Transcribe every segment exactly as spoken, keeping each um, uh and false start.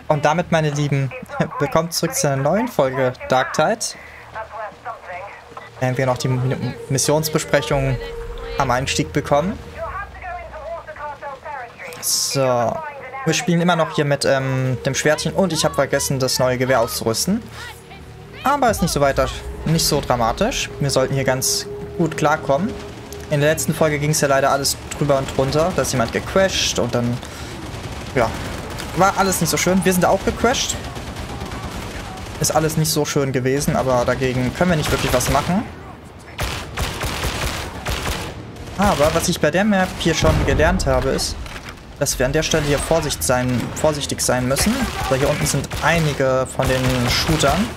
Und damit, meine Lieben, willkommen zurück zu einer neuen Folge Darktide. Während wir noch die Missionsbesprechung am Einstieg bekommen. So. Wir spielen immer noch hier mit ähm, dem Schwertchen und ich habe vergessen, das neue Gewehr auszurüsten. Aber ist nicht so weiter, nicht so dramatisch. Wir sollten hier ganz gut klarkommen. In der letzten Folge ging es ja leider alles drüber und drunter. Da ist jemand gecrashed und dann, ja, war alles nicht so schön. Wir sind auch gecrashed. Ist alles nicht so schön gewesen, aber dagegen können wir nicht wirklich was machen. Aber was ich bei der Map hier schon gelernt habe, ist, dass wir an der Stelle hier Vorsicht sein, vorsichtig sein müssen. So, hier unten sind einige von den Shootern,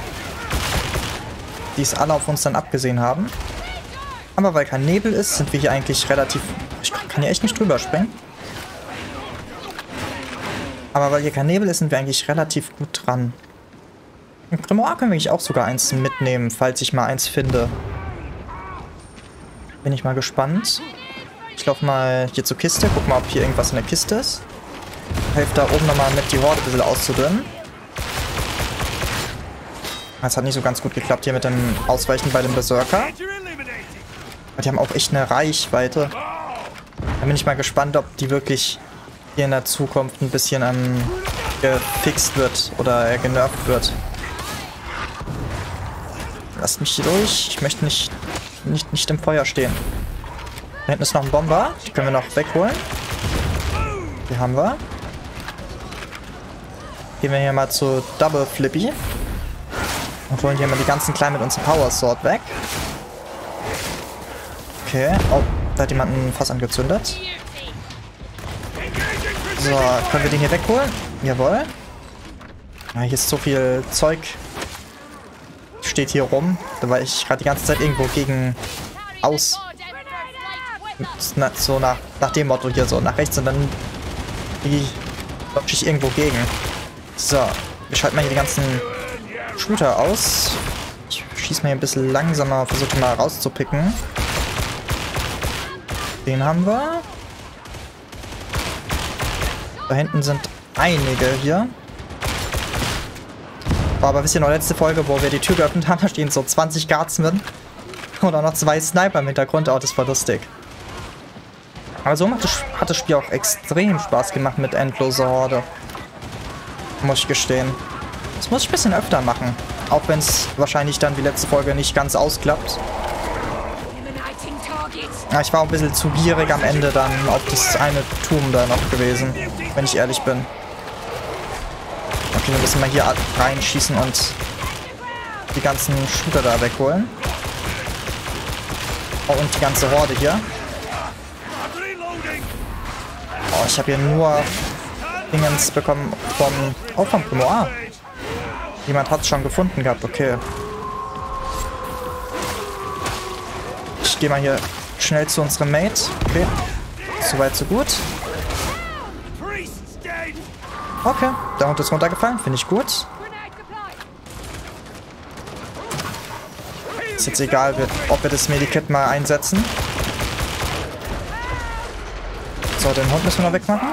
die es alle auf uns dann abgesehen haben. Aber weil kein Nebel ist, sind wir hier eigentlich relativ... Ich kann hier echt nicht drüber springen. Aber weil hier kein Nebel ist, sind wir eigentlich relativ gut dran. Im Grimoire können wir eigentlich auch sogar eins mitnehmen, falls ich mal eins finde. Bin ich mal gespannt. Ich laufe mal hier zur Kiste, guck mal, ob hier irgendwas in der Kiste ist. Helft da oben nochmal mit, die Horde ein bisschen auszudünnen. Das hat nicht so ganz gut geklappt hier mit dem Ausweichen bei dem Berserker. Die haben auch echt eine Reichweite. Da bin ich mal gespannt, ob die wirklich hier in der Zukunft ein bisschen ähm, gefixt wird oder äh, genervt wird. Lasst mich hier durch. Ich möchte nicht, nicht, nicht im Feuer stehen. Da hinten ist noch ein Bomber. Die können wir noch wegholen. Die haben wir. Gehen wir hier mal zu Double Flippy. Und holen hier mal die ganzen Kleinen mit unserem Power Sword weg. Okay. Oh, da hat jemand ein Fass angezündet. So, können wir den hier wegholen? Jawohl. Ja, hier ist so viel Zeug. Steht hier rum. Da war ich gerade die ganze Zeit irgendwo gegen aus. Na, so nach, nach dem Motto hier so. Nach rechts und dann dodge ich irgendwo gegen. So. Wir schalten mal hier die ganzen Shooter aus. Ich schieße mal hier ein bisschen langsamer. Versuche mal rauszupicken. Den haben wir. Da hinten sind einige hier. War aber wisst ihr noch, letzte Folge, wo wir die Tür geöffnet haben, da stehen so zwanzig Guardsmen. Oder noch zwei Sniper im Hintergrund. Oh, das war lustig. Aber so hat das, hat das Spiel auch extrem Spaß gemacht mit endloser Horde. Muss ich gestehen. Das muss ich ein bisschen öfter machen. Auch wenn es wahrscheinlich dann wie letzte Folge nicht ganz ausklappt. Ja, ich war auch ein bisschen zu gierig am Ende dann auf das eine Turm da noch gewesen, wenn ich ehrlich bin. Okay, wir müssen mal hier reinschießen und die ganzen Shooter da wegholen. Oh, und die ganze Horde hier. Oh, ich habe hier nur Dingens bekommen vom... Oh, vom Grimoire. Jemand hat es schon gefunden gehabt, okay. Ich gehe mal hier schnell zu unserem Mate. Okay. Soweit, so gut. Okay. Der Hund ist runtergefallen. Finde ich gut. Ist jetzt egal, ob wir das Medikit mal einsetzen. So, den Hund müssen wir noch wegmachen.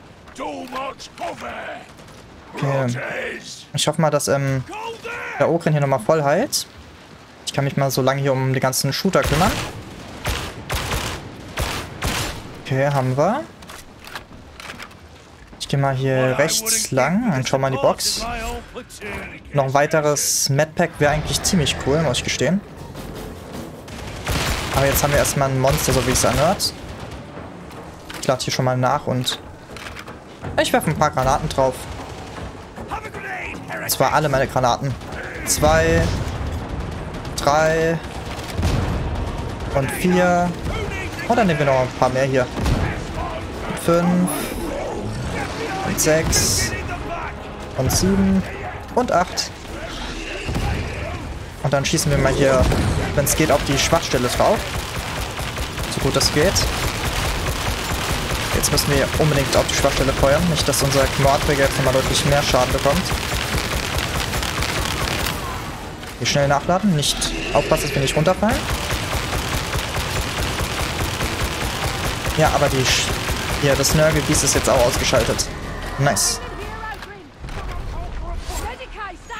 Okay. Ich hoffe mal, dass ähm, der Ogrin hier nochmal voll heilt. Ich kann mich mal so lange hier um die ganzen Shooter kümmern. Okay, haben wir. Ich gehe mal hier rechts lang und schau mal in die Box. Noch ein weiteres Medpack wäre eigentlich ziemlich cool, muss ich gestehen. Aber jetzt haben wir erstmal ein Monster, so wie es anhört. Ich lade hier schon mal nach und ich werfe ein paar Granaten drauf. Und zwar alle meine Granaten. Zwei, drei und vier. Oh, dann nehmen wir noch ein paar mehr hier. Fünf und sechs und sieben und acht. Und dann schießen wir mal hier, wenn es geht, auf die Schwachstelle drauf. So gut das geht. Jetzt müssen wir unbedingt auf die Schwachstelle feuern. Nicht, dass unser Grimoire-Träger jetzt nochmal deutlich mehr Schaden bekommt. Hier schnell nachladen. Nicht aufpassen, dass wir nicht runterfallen. Ja, aber die... Hier, das Nörgelbiest ist jetzt auch ausgeschaltet. Nice.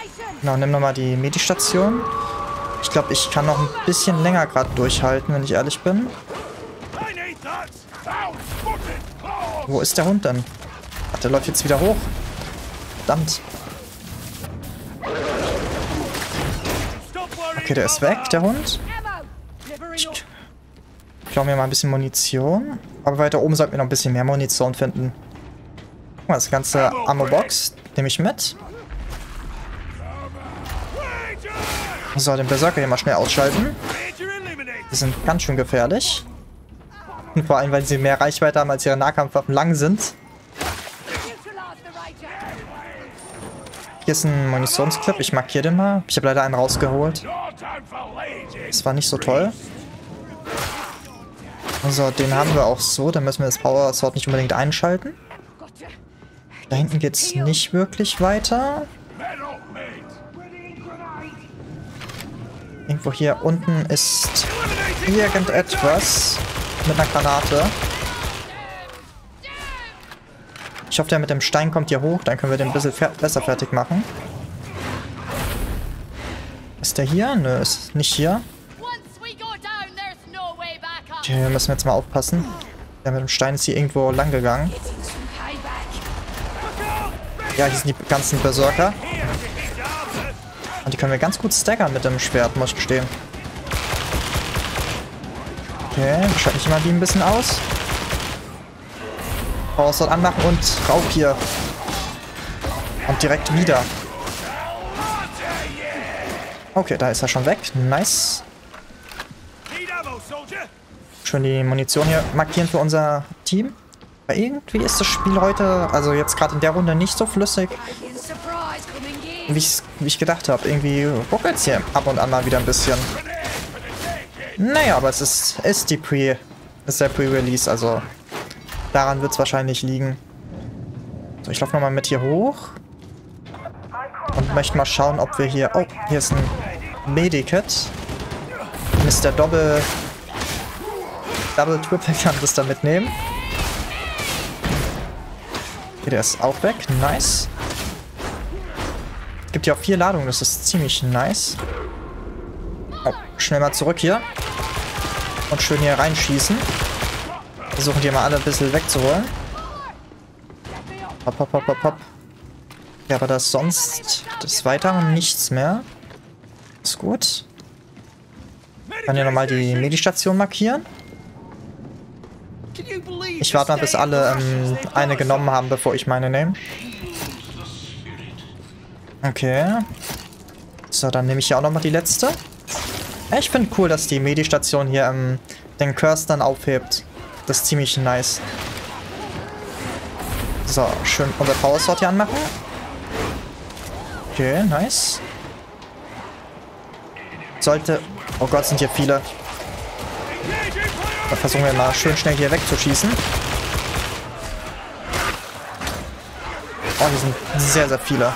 Genau, nimm nochmal die Medistation. Ich glaube, ich kann noch ein bisschen länger gerade durchhalten, wenn ich ehrlich bin. Wo ist der Hund denn? Ach, der läuft jetzt wieder hoch. Verdammt. Okay, der ist weg, der Hund. Ich klaue mir mal ein bisschen Munition. Aber weiter oben sollten wir noch ein bisschen mehr Munition finden. Guck mal, das ganze Ammo-Box nehme ich mit. So, den Berserker hier mal schnell ausschalten. Die sind ganz schön gefährlich. Und vor allem, weil sie mehr Reichweite haben, als ihre Nahkampfwaffen lang sind. Hier ist ein Munitionsclip. Ich markiere den mal. Ich habe leider einen rausgeholt. Das war nicht so toll. Also, den haben wir auch so. Dann müssen wir das Power Sword nicht unbedingt einschalten. Da hinten geht es nicht wirklich weiter. Irgendwo hier unten ist irgendetwas mit einer Granate. Ich hoffe, der mit dem Stein kommt hier hoch. Dann können wir den ein bisschen fer besser fertig machen. Ist der hier? Nö, ist nicht hier. Okay, hier müssen wir jetzt mal aufpassen. Der mit dem Stein ist hier irgendwo lang gegangen. Ja, hier sind die ganzen Berserker. Und die können wir ganz gut staggern mit dem Schwert, muss ich gestehen. Okay, wir schalten ich mal die ein bisschen aus. Power-Sword anmachen und rauf hier. Und direkt wieder. Okay, da ist er schon weg. Nice. Schön die Munition hier markieren für unser Team. Aber irgendwie ist das Spiel heute, also jetzt gerade in der Runde, nicht so flüssig, wie, wie ich gedacht habe. Irgendwie ruckelt es hier ab und an mal wieder ein bisschen. Naja, aber es ist, ist die Pre, ist der Pre-Release, also daran wird es wahrscheinlich liegen. So, ich laufe nochmal mit hier hoch. Und möchte mal schauen, ob wir hier... Oh, hier ist ein Medikit. Mister Double... Double Triple kann das da mitnehmen. Okay, der ist auch weg. Nice. Gibt ja auch vier Ladungen, das ist ziemlich nice. Oh, schnell mal zurück hier. Und schön hier reinschießen. Versuchen die mal alle ein bisschen wegzuholen. Hopp, hopp, hopp, hopp, hopp. Ja, aber das sonst des Weiteren nichts mehr. Ist gut. Ich kann hier nochmal die Medistation markieren. Ich warte mal, bis alle ähm, eine genommen haben, bevor ich meine nehme. Okay. So, dann nehme ich hier auch nochmal die letzte. Ich finde cool, dass die Medistation hier ähm, den Curse dann aufhebt. Das ist ziemlich nice. So, schön unser Power Sword hier anmachen. Okay, nice. Sollte... Oh Gott, sind hier viele. Dann versuchen wir mal schön schnell hier wegzuschießen. Oh, hier sind sehr, sehr viele.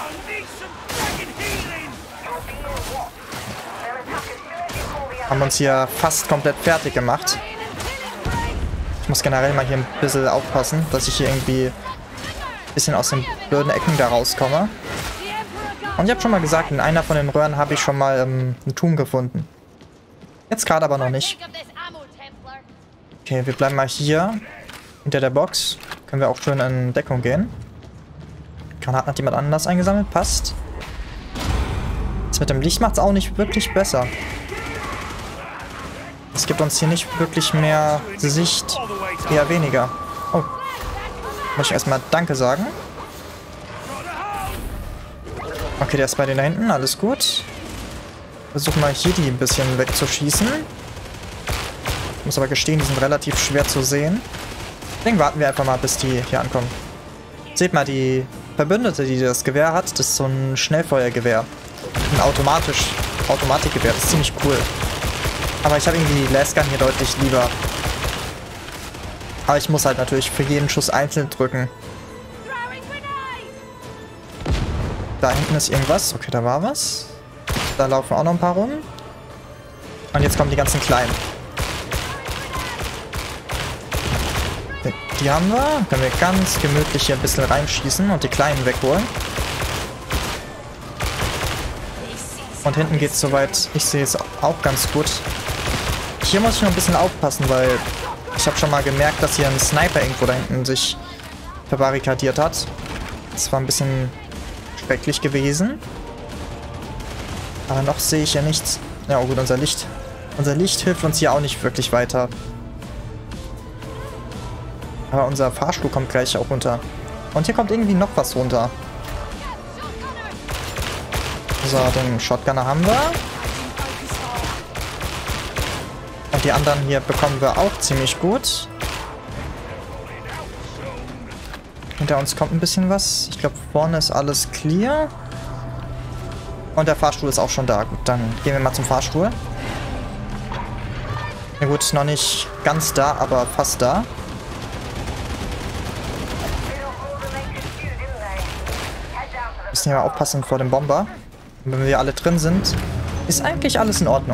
Haben uns hier fast komplett fertig gemacht. Ich muss generell mal hier ein bisschen aufpassen, dass ich hier irgendwie ein bisschen aus den blöden Ecken da rauskomme. Und ich habe schon mal gesagt, in einer von den Röhren habe ich schon mal ähm, ein Tum gefunden. Jetzt gerade aber noch nicht. Okay, wir bleiben mal hier hinter der Box. Können wir auch schön in Deckung gehen. Granaten hat jemand anders eingesammelt. Passt. Das mit dem Licht macht es auch nicht wirklich besser. Es gibt uns hier nicht wirklich mehr Sicht. Eher weniger. Oh. Muss ich erstmal Danke sagen. Okay, der ist bei denen da hinten. Alles gut. Versuchen mal hier die ein bisschen wegzuschießen. Ich muss aber gestehen, die sind relativ schwer zu sehen. Deswegen warten wir einfach mal, bis die hier ankommen. Seht mal, die Verbündete, die das Gewehr hat, das ist so ein Schnellfeuergewehr. Ein automatisch Automatikgewehr. Das ist ziemlich cool. Aber ich habe irgendwie die Lasgun hier deutlich lieber. Aber ich muss halt natürlich für jeden Schuss einzeln drücken. Da hinten ist irgendwas. Okay, da war was. Da laufen auch noch ein paar rum. Und jetzt kommen die ganzen Kleinen. Die haben wir. Können wir ganz gemütlich hier ein bisschen reinschießen und die Kleinen wegholen. Und hinten geht es soweit, ich sehe es auch ganz gut. Hier muss ich noch ein bisschen aufpassen, weil ich habe schon mal gemerkt, dass hier ein Sniper irgendwo da hinten sich verbarrikadiert hat. Das war ein bisschen schrecklich gewesen. Aber noch sehe ich ja nichts. Ja, oh gut, unser Licht. Unser Licht hilft uns hier auch nicht wirklich weiter. Aber unser Fahrstuhl kommt gleich auch runter. Und hier kommt irgendwie noch was runter. So, den Shotgunner haben wir. Und die anderen hier bekommen wir auch ziemlich gut. Hinter uns kommt ein bisschen was. Ich glaube, vorne ist alles clear. Und der Fahrstuhl ist auch schon da. Gut, dann gehen wir mal zum Fahrstuhl. Na gut, noch nicht ganz da, aber fast da. Müssen hier mal aufpassen vor dem Bomber. Und wenn wir alle drin sind, ist eigentlich alles in Ordnung.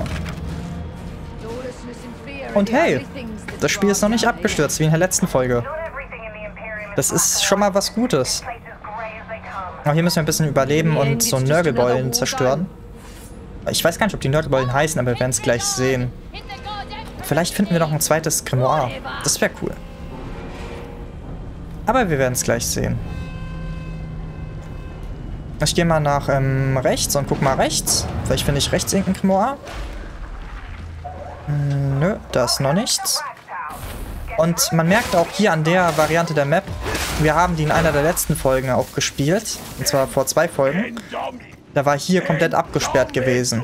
Und hey, das Spiel ist noch nicht abgestürzt, wie in der letzten Folge. Das ist schon mal was Gutes. Aber hier müssen wir ein bisschen überleben und so Nörgelbeulen zerstören. Ich weiß gar nicht, ob die Nörgelbeulen heißen, aber wir werden es gleich sehen. Vielleicht finden wir noch ein zweites Grimoire. Das wäre cool. Aber wir werden es gleich sehen. Ich gehe mal nach ähm, rechts und guck mal rechts. Vielleicht finde ich rechts irgendein Grimoire. Hm, nö, da ist noch nichts. Und man merkt auch hier an der Variante der Map, wir haben die in einer der letzten Folgen auch gespielt. Und zwar vor zwei Folgen. Da war hier komplett abgesperrt gewesen.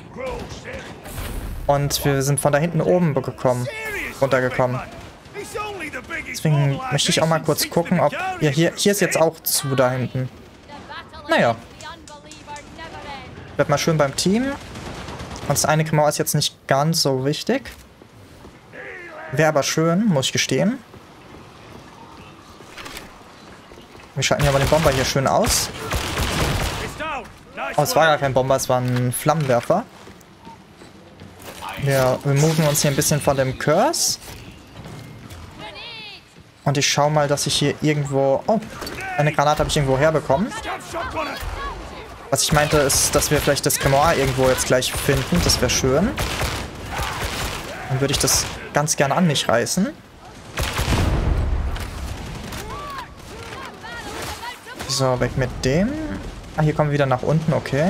Und wir sind von da hinten oben gekommen, runtergekommen. Deswegen möchte ich auch mal kurz gucken, ob... Ja, hier, hier ist jetzt auch zu da hinten. Naja. Bleibt mal schön beim Team. Und das eine Grimoire ist jetzt nicht ganz so wichtig. Wäre aber schön, muss ich gestehen. Wir schalten hier aber den Bomber hier schön aus. Oh, es war gar kein Bomber, es war ein Flammenwerfer. Wir removen uns hier ein bisschen von dem Curse. Und ich schaue mal, dass ich hier irgendwo... Oh, eine Granate habe ich irgendwo herbekommen. Was ich meinte, ist, dass wir vielleicht das Grimoire irgendwo jetzt gleich finden. Das wäre schön. Dann würde ich das ganz gerne an mich reißen. So, weg mit dem. Ah, hier kommen wir wieder nach unten, okay.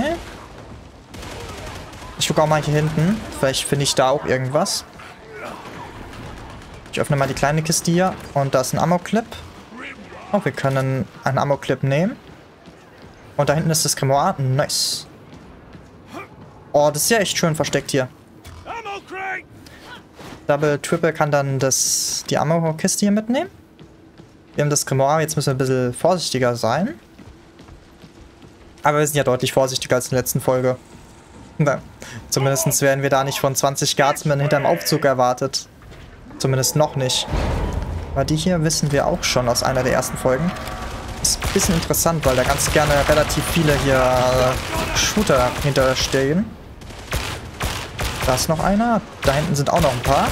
Ich gucke auch mal hier hinten. Vielleicht finde ich da auch irgendwas. Ich öffne mal die kleine Kiste hier. Und da ist ein Ammo-Clip. Oh, wir können einen Ammo-Clip nehmen. Und da hinten ist das Grimoire. Nice. Oh, das ist ja echt schön versteckt hier. Double, Triple kann dann das, die Ammo-Kiste hier mitnehmen. Wir haben das Grimoire. Jetzt müssen wir ein bisschen vorsichtiger sein. Aber wir sind ja deutlich vorsichtiger als in der letzten Folge. Na, zumindest werden wir da nicht von zwanzig Guardsmen hinterm Aufzug erwartet. Zumindest noch nicht. Aber die hier wissen wir auch schon aus einer der ersten Folgen. Ist ein bisschen interessant, weil da ganz gerne relativ viele hier äh, Shooter hinterstehen. Da ist noch einer. Da hinten sind auch noch ein paar.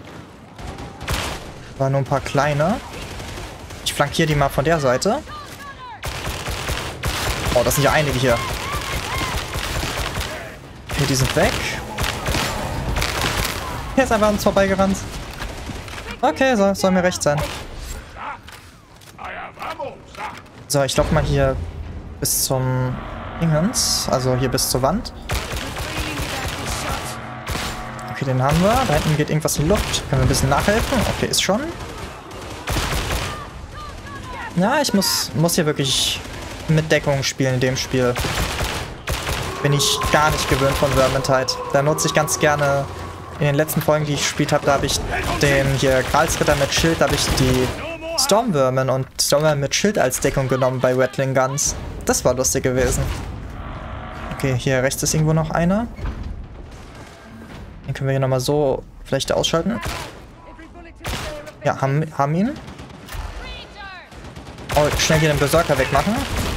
War nur ein paar kleine. Ich flankiere die mal von der Seite. Oh, das sind ja einige hier. Okay, die sind weg. Hier ist einfach an uns vorbeigerannt. Okay, so, soll mir recht sein. So, ich laufe mal hier bis zum Dingens. Also hier bis zur Wand. Okay, den haben wir. Da hinten geht irgendwas in die Luft. Können wir ein bisschen nachhelfen? Okay, ist schon. Ja, ich muss, muss hier wirklich mit Deckung spielen in dem Spiel. Bin ich gar nicht gewöhnt von Vermintide. Da nutze ich ganz gerne... In den letzten Folgen, die ich gespielt habe, da habe ich den hier Gralsritter mit Schild, da habe ich die Stormvermin und Stormvermin mit Schild als Deckung genommen bei Rattling Guns. Das war lustig gewesen. Okay, hier rechts ist irgendwo noch einer. Den können wir hier nochmal so vielleicht ausschalten. Ja, haben, haben ihn. Oh, schnell hier den Berserker wegmachen.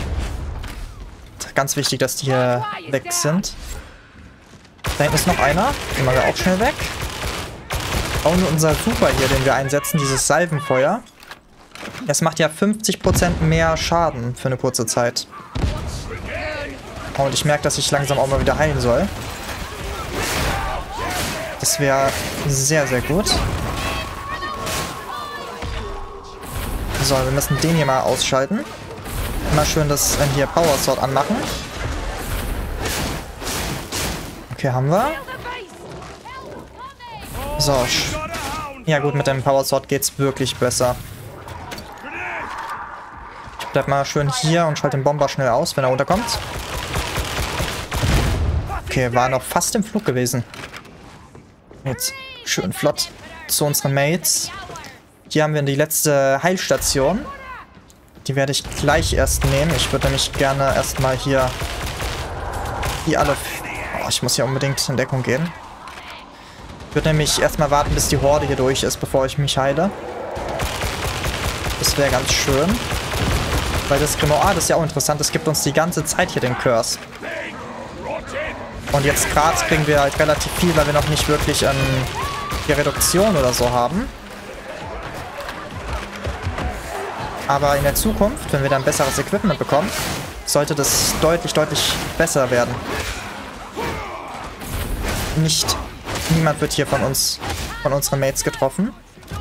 Ganz wichtig, dass die hier weg sind. Da hinten ist noch einer. Den machen wir auch schnell weg. Und unser Super hier, den wir einsetzen, dieses Salvenfeuer. Das macht ja fünfzig Prozent mehr Schaden für eine kurze Zeit. Und ich merke, dass ich langsam auch mal wieder heilen soll. Das wäre sehr, sehr gut. So, wir müssen den hier mal ausschalten. Mal schön das äh, hier Power Sword anmachen. Okay, haben wir. So. Ja gut, mit dem Power Sword geht's wirklich besser. Ich bleib mal schön hier und schalte den Bomber schnell aus, wenn er runterkommt. Okay, war noch fast im Flug gewesen. Jetzt schön flott zu unseren Mates. Hier haben wir die letzte Heilstation. Die werde ich gleich erst nehmen. Ich würde nämlich gerne erstmal hier die alle... Oh, ich muss hier unbedingt in Deckung gehen. Ich würde nämlich erstmal warten, bis die Horde hier durch ist, bevor ich mich heile. Das wäre ganz schön. Weil das Grimoire, ah, das ist ja auch interessant, das gibt uns die ganze Zeit hier den Curse. Und jetzt gerade kriegen wir halt relativ viel, weil wir noch nicht wirklich ähm, die Reduktion oder so haben. Aber in der Zukunft, wenn wir dann besseres Equipment bekommen, sollte das deutlich, deutlich besser werden. Nicht, niemand wird hier von uns, von unseren Mates getroffen.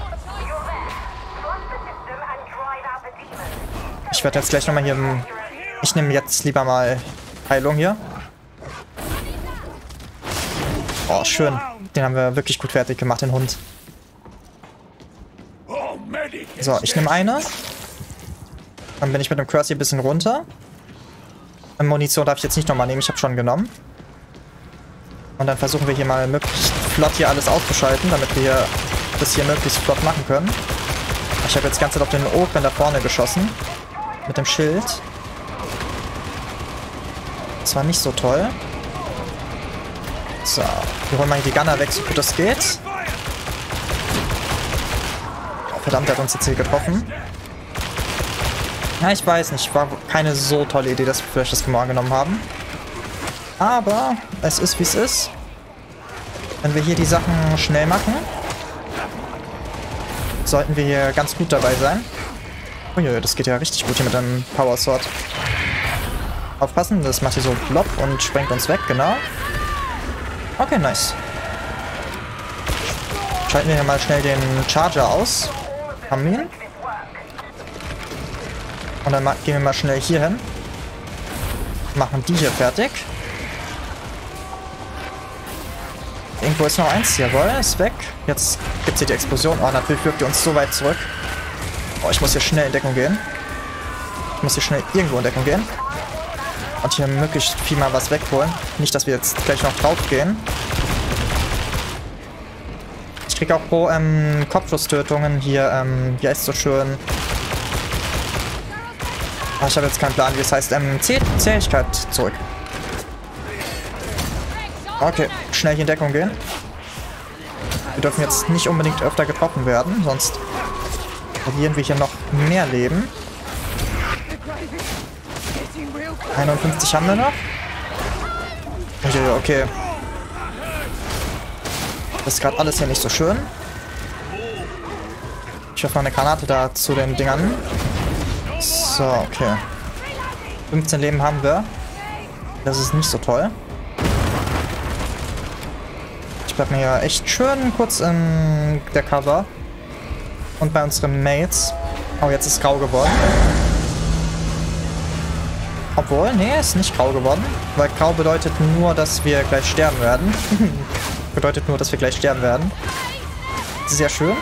Ich werde jetzt gleich nochmal hier, ich nehme jetzt lieber mal Heilung hier. Oh, schön. Den haben wir wirklich gut fertig gemacht, den Hund. So, ich nehme eine. Dann bin ich mit dem Curse hier ein bisschen runter. Munition darf ich jetzt nicht nochmal nehmen, ich habe schon genommen. Und dann versuchen wir hier mal möglichst flott hier alles auszuschalten, damit wir hier das hier möglichst flott machen können. Ich habe jetzt die ganze Zeit auf den Ogren da vorne geschossen. Mit dem Schild. Das war nicht so toll. So, wir holen mal hier die Gunner weg, so gut das geht. Oh, verdammt, der hat uns jetzt hier getroffen. Ja, ich weiß nicht, war keine so tolle Idee, dass wir vielleicht das Grimoire genommen haben. Aber es ist, wie es ist. Wenn wir hier die Sachen schnell machen, sollten wir hier ganz gut dabei sein. Uiui, das geht ja richtig gut hier mit dem Power Sword. Aufpassen, das macht hier so Blob und sprengt uns weg, genau. Okay, nice. Schalten wir hier mal schnell den Charger aus. Haben wir ihn. Und dann gehen wir mal schnell hier hin. Machen die hier fertig. Irgendwo ist noch eins. Jawohl, ist weg. Jetzt gibt es hier die Explosion. Oh, natürlich wirkt die uns so weit zurück. Oh, ich muss hier schnell in Deckung gehen. Ich muss hier schnell irgendwo in Deckung gehen. Und hier möglichst viel mal was wegholen. Nicht, dass wir jetzt gleich noch drauf gehen. Ich kriege auch pro ähm, Kopfschusstötungen hier, ähm, wie heißt es so schön? Oh, ich habe jetzt keinen Plan, wie es heißt. Ähm, Zäh Zähigkeit zurück. Okay, schnell hier in Deckung gehen. Wir dürfen jetzt nicht unbedingt öfter getroffen werden, sonst verlieren wir hier noch mehr Leben. einundfünfzig haben wir noch. Okay. Das ist gerade alles hier nicht so schön. Ich werfe mal eine Granate da zu den Dingern. So, okay. fünfzehn Leben haben wir. Das ist nicht so toll. Ich bleib mir ja echt schön kurz in der Cover. Und bei unseren Mates. Oh, jetzt ist grau geworden. Obwohl, nee, ist nicht grau geworden. Weil grau bedeutet nur, dass wir gleich sterben werden. Bedeutet nur, dass wir gleich sterben werden. Sehr schön.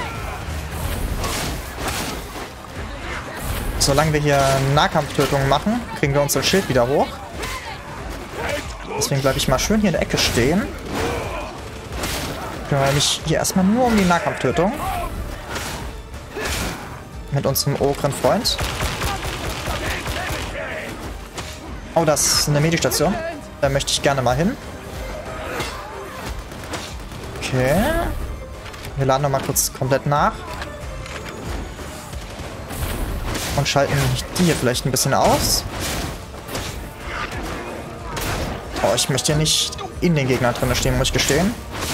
Solange wir hier Nahkampftötungen machen, kriegen wir unser Schild wieder hoch. Deswegen bleibe ich mal schön hier in der Ecke stehen. Ich kümmere mich hier erstmal nur um die Nahkampftötung. Mit unserem Ogren-Freund. Oh, das ist eine Medistation. Da möchte ich gerne mal hin. Okay. Wir laden noch mal kurz komplett nach. Und schalten die hier vielleicht ein bisschen aus. Oh, ich möchte hier nicht in den Gegner drin stehen, muss ich gestehen.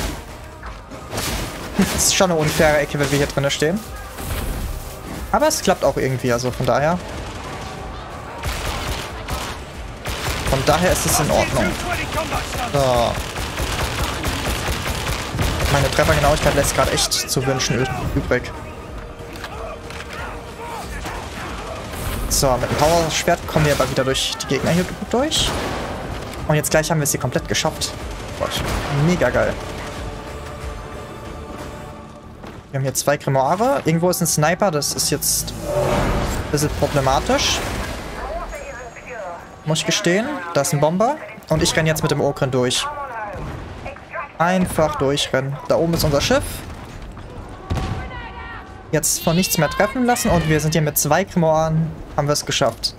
Das ist schon eine unfaire Ecke, wenn wir hier drin stehen. Aber es klappt auch irgendwie, also von daher. Von daher ist es in Ordnung. So. Meine Treffergenauigkeit lässt gerade echt zu wünschen übrig. So, mit dem Power-Schwert kommen wir aber wieder durch die Gegner hier gut durch. Und jetzt gleich haben wir es hier komplett geschafft. Boah, mega geil. Wir haben hier zwei Grimoire. Irgendwo ist ein Sniper, das ist jetzt ein bisschen problematisch. Muss ich gestehen. Da ist ein Bomber. Und ich renne jetzt mit dem Ogren durch. Einfach durchrennen. Da oben ist unser Schiff. Jetzt von nichts mehr treffen lassen. Und wir sind hier mit zwei Grimoiren. Haben wir es geschafft.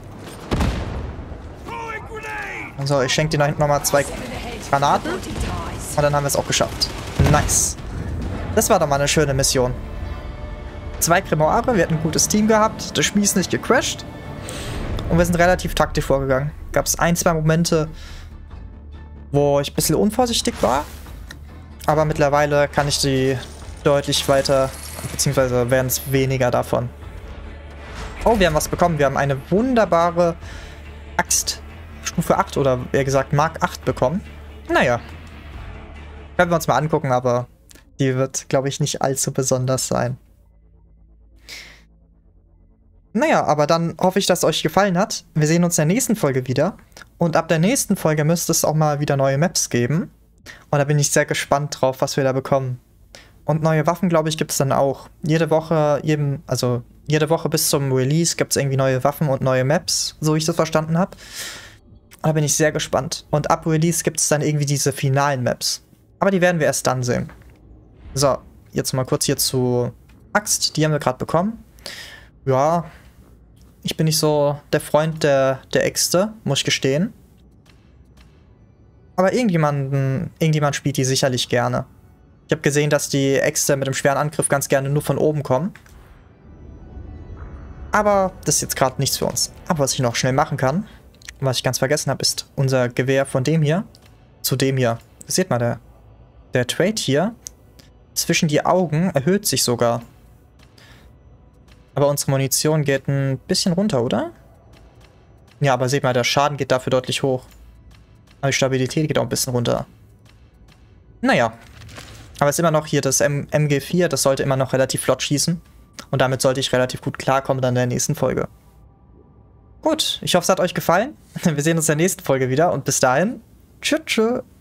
So, ich schenke dir da hinten nochmal zwei Granaten. Und dann haben wir es auch geschafft. Nice. Das war doch mal eine schöne Mission. Zwei Grimoire, wir hatten ein gutes Team gehabt. Das Spiel ist nicht gecrashed. Und wir sind relativ taktisch vorgegangen. Gab es ein, zwei Momente, wo ich ein bisschen unvorsichtig war. Aber mittlerweile kann ich die deutlich weiter, beziehungsweise werden es weniger davon. Oh, wir haben was bekommen. Wir haben eine wunderbare Axt. Stufe acht oder eher gesagt Mark acht bekommen. Naja. Können wir uns mal angucken, aber die wird, glaube ich, nicht allzu besonders sein. Naja, aber dann hoffe ich, dass es euch gefallen hat. Wir sehen uns in der nächsten Folge wieder. Und ab der nächsten Folge müsste es auch mal wieder neue Maps geben. Und da bin ich sehr gespannt drauf, was wir da bekommen. Und neue Waffen, glaube ich, gibt es dann auch. Jede Woche, jedem, also jede Woche bis zum Release gibt es irgendwie neue Waffen und neue Maps, so ich das verstanden habe. Da bin ich sehr gespannt. Und ab Release gibt es dann irgendwie diese finalen Maps. Aber die werden wir erst dann sehen. So, jetzt mal kurz hier zu Axt. Die haben wir gerade bekommen. Ja, ich bin nicht so der Freund der, der Äxte, muss ich gestehen. Aber irgendjemanden, irgendjemand spielt die sicherlich gerne. Ich habe gesehen, dass die Äxte mit dem schweren Angriff ganz gerne nur von oben kommen. Aber das ist jetzt gerade nichts für uns. Aber was ich noch schnell machen kann, was ich ganz vergessen habe, ist unser Gewehr von dem hier zu dem hier. Seht mal, der, der Trade hier zwischen die Augen erhöht sich sogar. Aber unsere Munition geht ein bisschen runter, oder? Ja, aber seht mal, der Schaden geht dafür deutlich hoch. Aber die Stabilität geht auch ein bisschen runter. Naja. Aber es ist immer noch hier das M G vier, das sollte immer noch relativ flott schießen. Und damit sollte ich relativ gut klarkommen dann in der nächsten Folge. Gut, ich hoffe, es hat euch gefallen. Wir sehen uns in der nächsten Folge wieder und bis dahin, tschüss, tschüss.